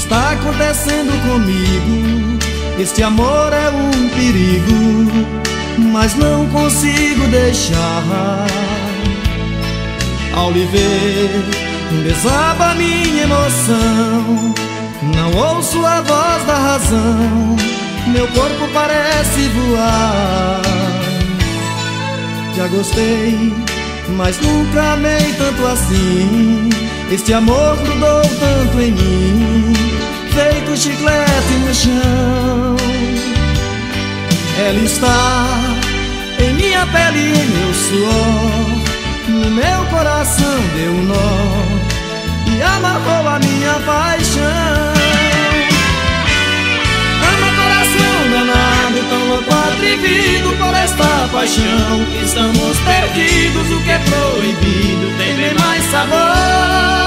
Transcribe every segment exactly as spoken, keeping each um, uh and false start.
está acontecendo comigo? Este amor é um perigo, mas não consigo deixar. Ao lhe ver, desaba minha emoção. Não ouço a voz da razão, meu corpo parece voar. Já gostei, mas nunca amei tanto assim. Este amor grudou tanto em mim, feito chiclete no chão. Ela está em minha pele e em meu suor, no meu coração deu um nó e amarrou a minha paixão. Ama coração danado, tão louco atrevido por esta paixão. Estamos perdidos, o que é proibido tem bem mais sabor.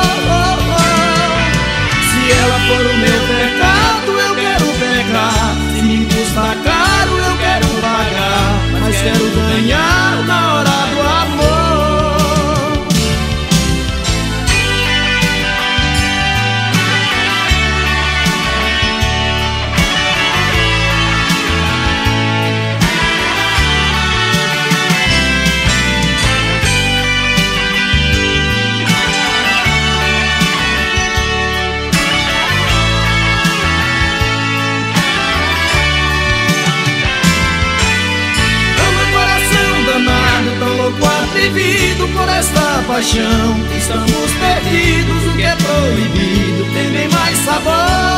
Se ela for o meu pecado, eu quero pecar. Se me custa caro, eu quero pagar, mas quero ganhar na hora do amor. Atrevido por esta paixão, estamos perdidos, o que é proibido tem bem mais sabor.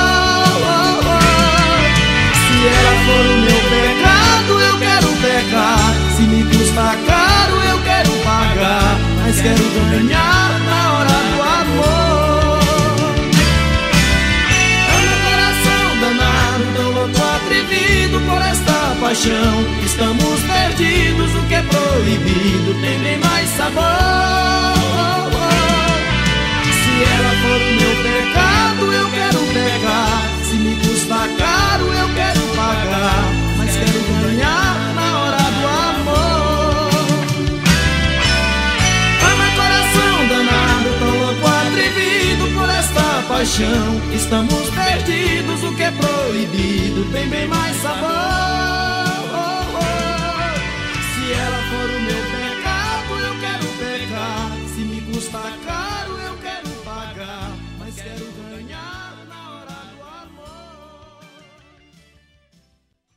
Se ela for o meu pecado, eu quero pecar. Se me custa caro, eu quero pagar, mas quero ganhar na hora do amor. Ama coração danado, tão louco atrevido por esta paixão. Estamos perdidos, o que é proibido tem bem mais sabor. Se ela for o meu pecado, eu quero pecar. Se me custa caro, eu quero pagar, mas quero ganhar na hora do amor. Ama coração danado, tão louco atrevido por esta paixão. Estamos perdidos, o que é proibido tem bem mais sabor.